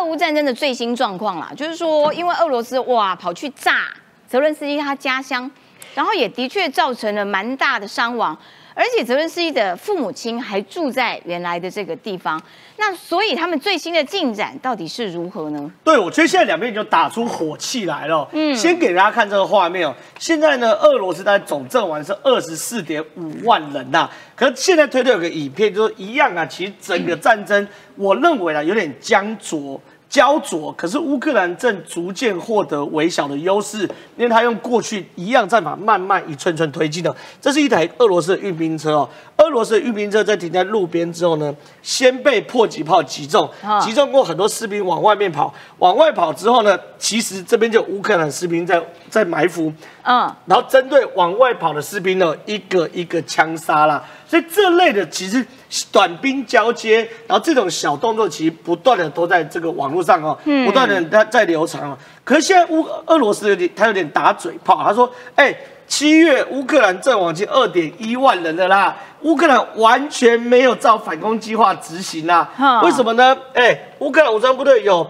乌战争的最新状况啦，就是说，因为俄罗斯跑去炸泽伦斯基他家乡，然后也的确造成了蛮大的伤亡，而且泽伦斯基的父母亲还住在原来的这个地方，那所以他们最新的进展到底是如何呢？ 对，我觉得现在两边就打出火气来了。先给大家看这个画面哦。现在呢，俄罗斯在总阵亡是24.5万人呐。可是现在推特有个影片，就是一样啊。其实整个战争，我认为啊有点焦灼，可是乌克兰正逐渐获得微小的优势，因为他用过去一样战法，慢慢一寸寸推进的。这是一台俄罗斯的运兵车哦，俄罗斯的运兵车在停在路边之后呢，先被迫击炮击中，击中过很多士兵往外面跑，往外跑之后呢，其实这边就有乌克兰士兵在埋伏，然后针对往外跑的士兵呢，一个一个枪杀啦。所以这类的其实短兵交接，然后这种小动作其实不断的都在这个网络上哦，不断的在流传哦。可是现在俄罗斯有点打嘴炮，他说：“7月乌克兰阵亡近2.1万人了啦，乌克兰完全没有照反攻计划执行啦。为什么呢？乌克兰武装部队有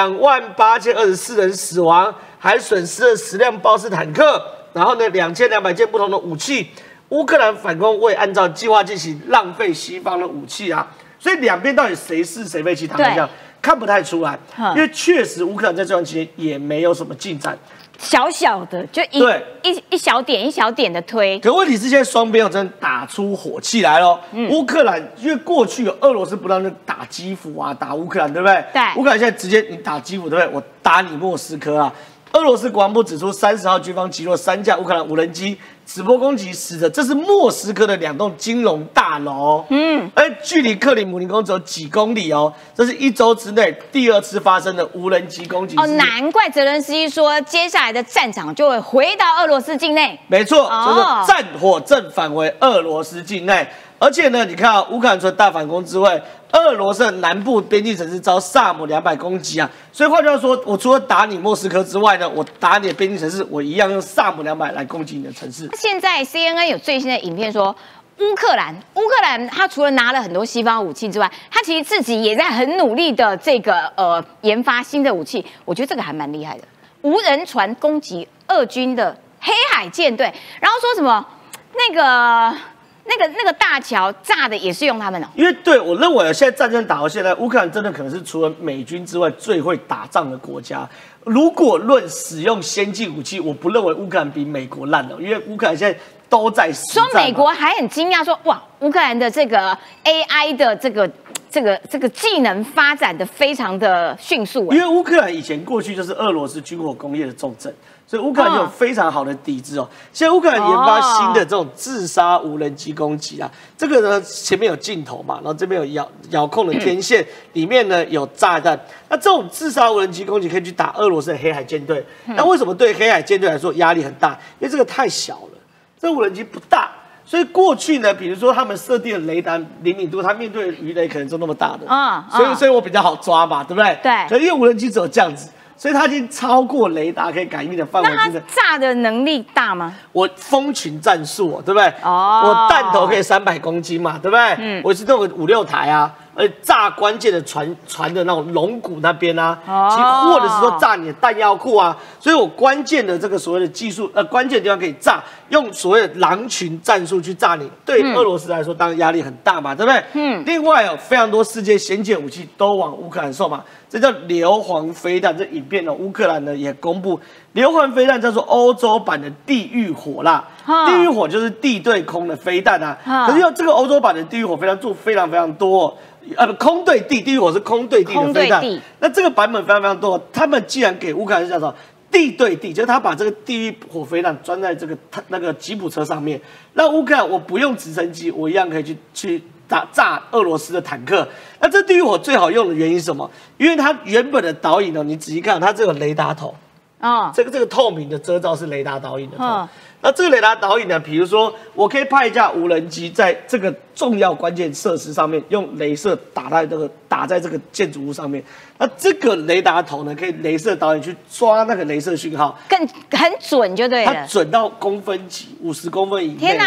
28024人死亡，还损失了10辆豹式坦克，然后呢2200件不同的武器。”乌克兰反攻未按照计划进行，浪费西方的武器啊！所以两边到底谁是谁非，其实坦白讲看不太出来，因为确实乌克兰在这段期间也没有什么进展， 小小的就一小点一小点的推。 可问题是现在双边真的打出火气来了。乌克兰因为过去有俄罗斯不断的打基辅啊，打乌克兰，对不对？ 对。 乌克兰现在直接你打基辅，对不对？我打你莫斯科啊！俄罗斯国防部指出，30号军方击落3架乌克兰无人机，直播攻击死者，这是莫斯科的2栋金融大楼，而距离克里姆林宫只有几公里哦，这是1周之内第2次发生的无人机攻击。 难怪泽伦斯基说，接下来的战场就会回到俄罗斯境内。 没错，就是战火正返回俄罗斯境内。而且呢，你看乌克兰除了大反攻之外，俄罗斯的南部边境城市遭萨姆200攻击啊，所以换句话说，我除了打你莫斯科之外呢，我打你的边境城市，我一样用萨姆200来攻击你的城市。 现在 CNN 有最新的影片说，乌克兰他除了拿了很多西方武器之外，他其实自己也在很努力的研发新的武器，我觉得这个还蛮厉害的。无人船攻击俄军的黑海舰队，然后说什么那个大桥炸的也是用他们哦， 因为对我认为现在战争打到现在，乌克兰真的可能是除了美军之外最会打仗的国家。如果论使用先进武器，我不认为乌克兰比美国烂了，因为乌克兰现在都在实战。 说美国还很惊讶，说哇，乌克兰的这个 AI 的这个技能发展的非常的迅速。 因为乌克兰以前过去就是俄罗斯军火工业的重镇。所以乌克兰有非常好的底子哦。现在乌克兰研发新的这种自杀无人机攻击啊，这个呢前面有镜头嘛，然后这边有遥控的天线，里面呢有炸弹。那这种自杀无人机攻击可以去打俄罗斯的黑海舰队。那为什么对黑海舰队来说压力很大？因为这个太小了，这无人机不大。所以过去呢，比如说他们设定的雷达灵敏度，它面对的鱼雷可能就那么大的，所以我比较好抓嘛，对不对？ 对。 可是因为无人机只有这样子。所以它已经超过雷达可以感应的范围。 那它炸的能力大吗？ 我蜂群战术，对不对？我弹头可以300公斤嘛，对不对？我是弄个5、6台啊，而且炸关键的船的那种龙骨那边啊，或者是说炸你的弹药库啊，所以我关键的这个所谓的技术，关键的地方可以炸，用所谓的狼群战术去炸你。对俄罗斯来说，当然压力很大嘛，对不对？另外有非常多世界先进武器都往乌克兰售嘛。这叫硫磺飞弹，这影片呢，乌克兰呢也公布，硫磺飞弹叫做欧洲版的地狱火啦。地狱火就是地对空的飞弹啊。可是这个欧洲版的地狱火飞弹做非常非常多，空对地，地狱火是空对地的飞弹。那这个版本非常非常多，他们既然给乌克兰是叫做地对地，就是他把这个地狱火飞弹装在这个那个吉普车上面，让乌克兰我不用直升机，我一样可以去炸俄罗斯的坦克。那这地狱火最好用的原因是什么？因为它原本的导引呢，你仔细看，它这个雷达头，这个透明的遮罩是雷达导引的头。那这个雷达导引呢，比如说我可以派一架无人机在这个重要关键设施上面，用雷射打在这个建筑物上面。那这个雷达头呢，可以雷射导引去抓那个雷射讯号， 很准就对了。 它准到公分级，50公分以内。 天哪！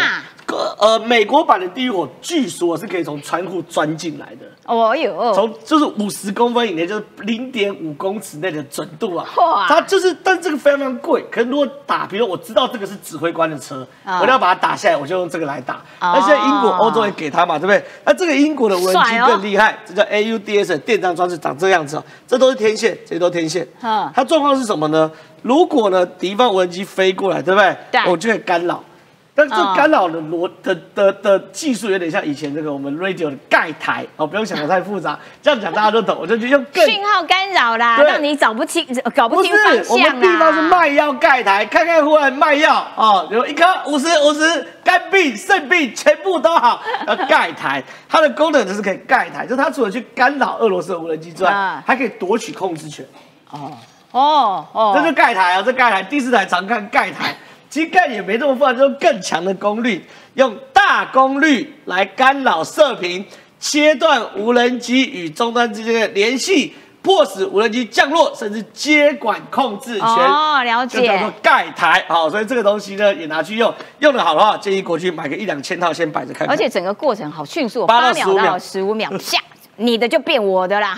美国版的地狱火据说是可以从窗户钻进来的。 哦哟， 从就是50公分以内，就是0.5公尺内的准度啊。 哇它就是，但这个非常非常贵。可是如果打，比如我知道这个是指挥官的车，我要把它打下来，我就用这个来打。那现在英国、欧洲也给他嘛，对不对？那这个英国的无人机更厉害，这叫 AUDS 的电张装置，长这样子哦，这都是天线，这些都是天线。它状况是什么呢？如果呢敌方无人机飞过来，对不对？ 对， 我就可以干扰。但这干扰的技术有点像以前这个我们 radio 的盖台哦，不用想得太复杂，这样讲大家都懂。我就用更讯号干扰啦，让你搞不清方向。 我们地方是卖药盖台，看看忽然卖药哦，有一颗50，肝病、肾病全部都好，要盖台。它的功能就是可以盖台，就是它除了去干扰俄罗斯的无人机之外，还可以夺取控制权。这是盖台啊，这盖台第4台常看盖台。其实盖也没这么复杂，就是更强的功率，用大功率来干扰射频，切断无人机与终端之间的联系，迫使无人机降落，甚至接管控制权。 了解。 就叫做盖台。好，所以这个东西呢也拿去用，用得好的话，建议国军买个1-2千套先摆着看看。 而且整个过程好迅速，8秒到15秒，啪，你的就变我的啦。